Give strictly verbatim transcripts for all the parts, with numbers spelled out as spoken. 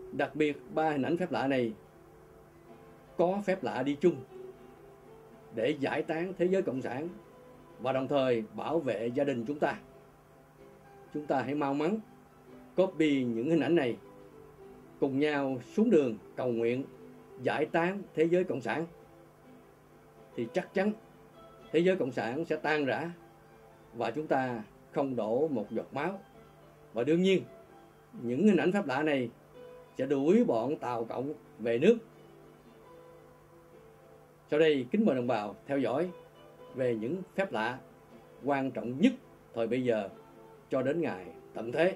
Đặc biệt ba hình ảnh phép lạ này có phép lạ đi chung để giải tán thế giới cộng sản và đồng thời bảo vệ gia đình chúng ta. Chúng ta hãy mau mắn copy những hình ảnh này, cùng nhau xuống đường cầu nguyện giải tán thế giới cộng sản, thì chắc chắn thế giới cộng sản sẽ tan rã và chúng ta không đổ một giọt máu. Và đương nhiên những hình ảnh phép lạ này sẽ đuổi bọn Tàu Cộng về nước. Sau đây kính mời đồng bào theo dõi về những phép lạ quan trọng nhất thời bây giờ cho đến ngày tận thế.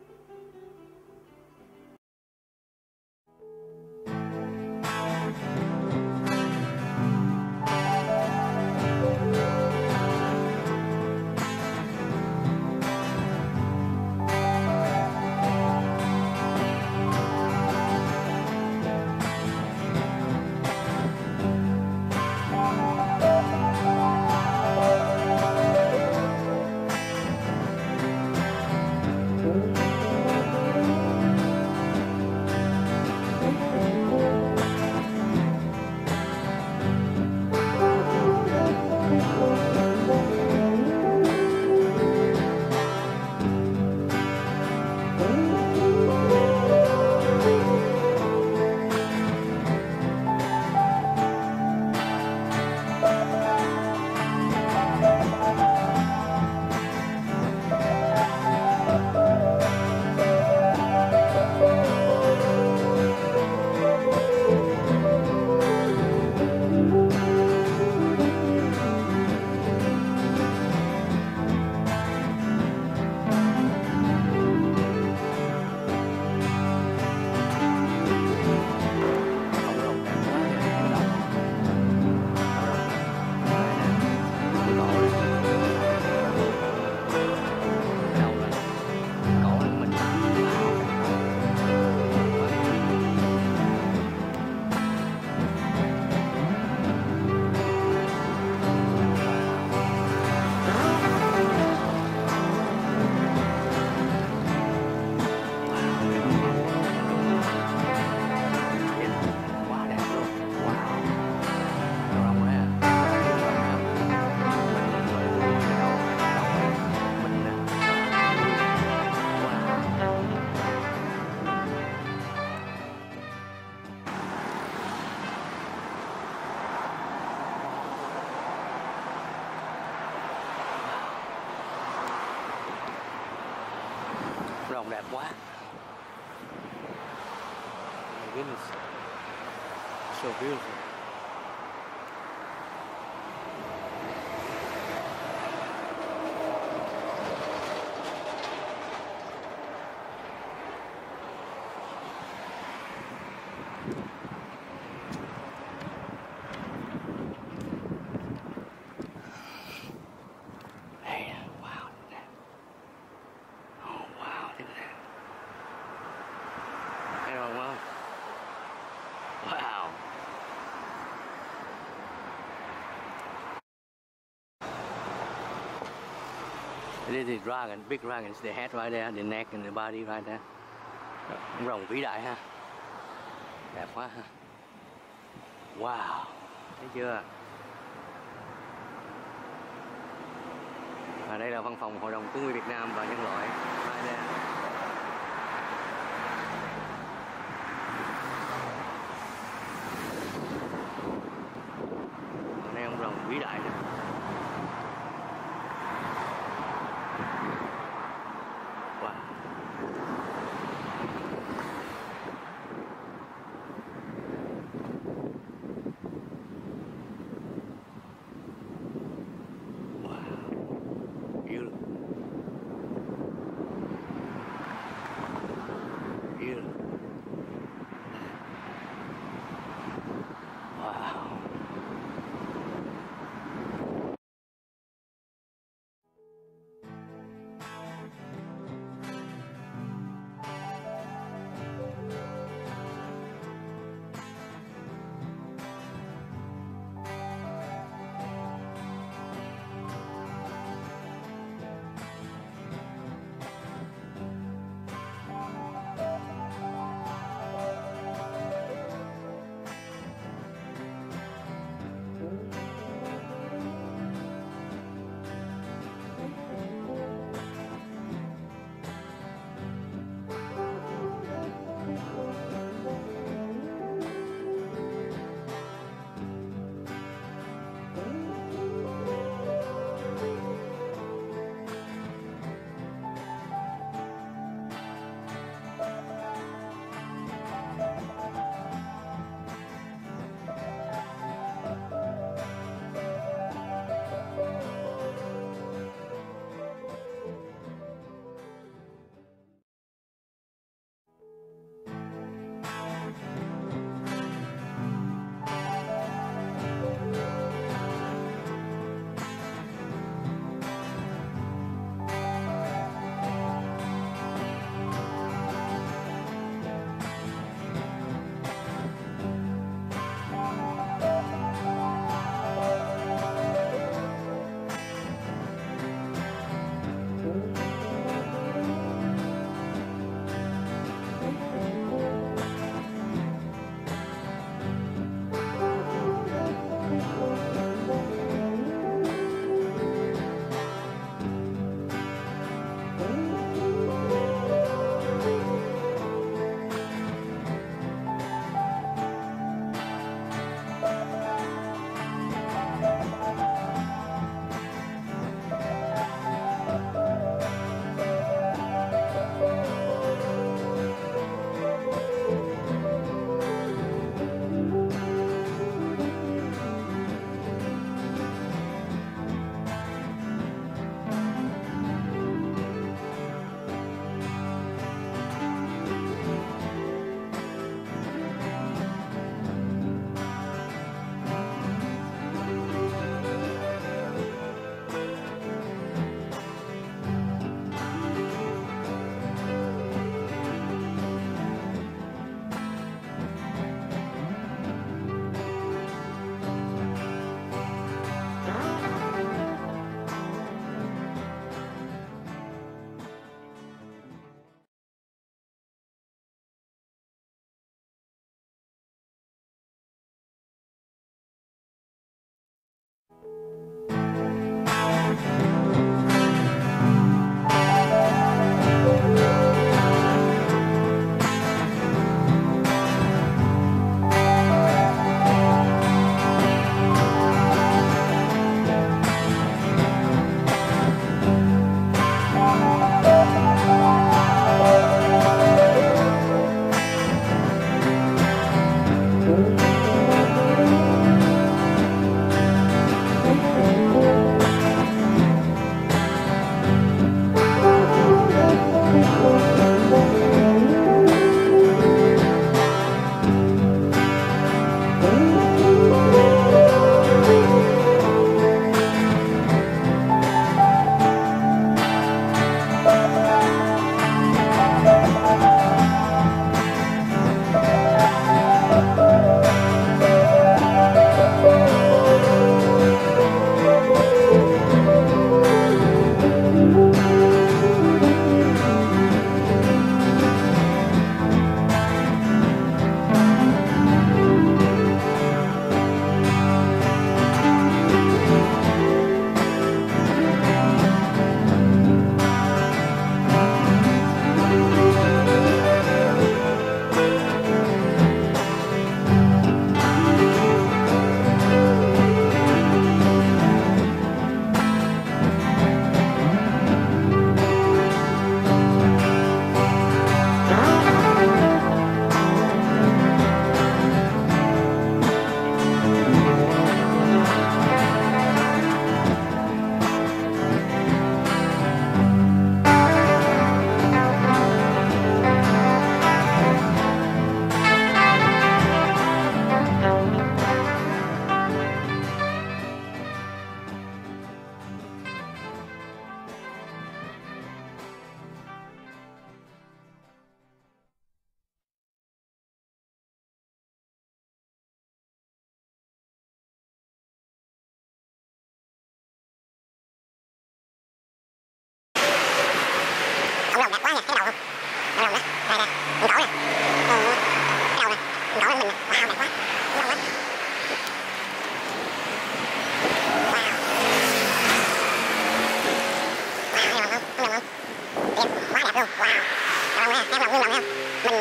Rồng đẹp quá. My goodness. So beautiful. Wow. This is dragon, big dragons, the head right there, the neck and the body right there. Rồng vĩ đại ha. Đẹp quá ha. Wow. Thấy chưa? Và đây là văn phòng Hội đồng Cứu nguy Việt Nam và Nhân loại. Right there. Đây ông rồng vĩ đại nè. Wow. Wow. Beautiful.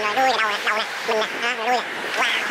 rồi đuôi đầu nè, đầu nè, mình nè, đó, rồi đuôi nè. Wow.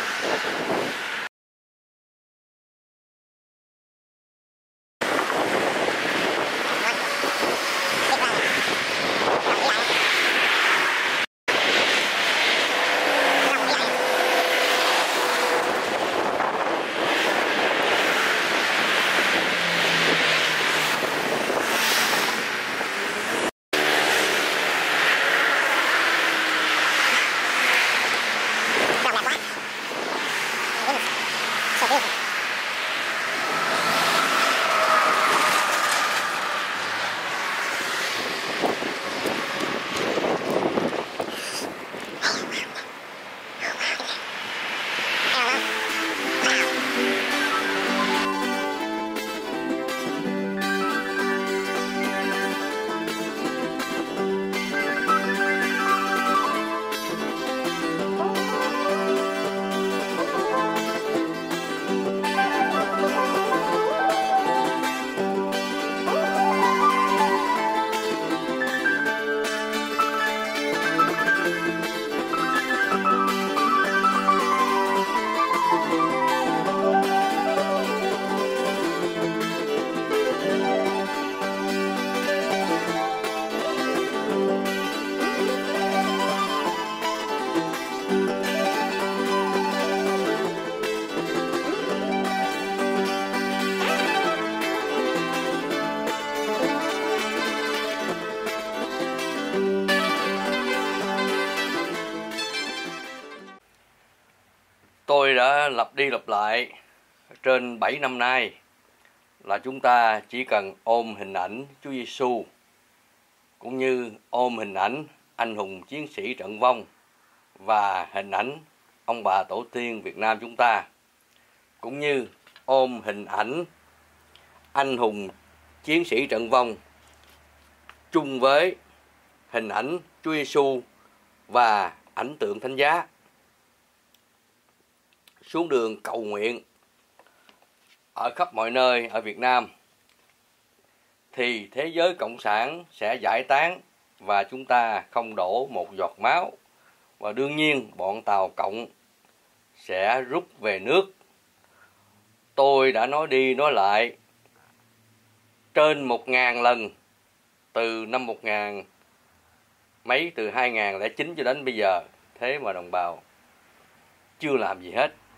Tôi đã lặp đi lặp lại trên bảy năm nay là chúng ta chỉ cần ôm hình ảnh Chúa Giêsu cũng như ôm hình ảnh anh hùng chiến sĩ trận vong và hình ảnh ông bà tổ tiên Việt Nam chúng ta, cũng như ôm hình ảnh anh hùng chiến sĩ trận vong chung với hình ảnh Chúa Giêsu và ảnh tượng thánh giá, xuống đường cầu nguyện ở khắp mọi nơi ở Việt Nam, thì thế giới cộng sản sẽ giải tán và chúng ta không đổ một giọt máu. Và đương nhiên bọn Tàu Cộng sẽ rút về nước. Tôi đã nói đi nói lại trên một ngàn lần từ năm một ngàn mấy, từ hai nghìn lẻ chín cho đến bây giờ. Thế mà đồng bào chưa làm gì hết.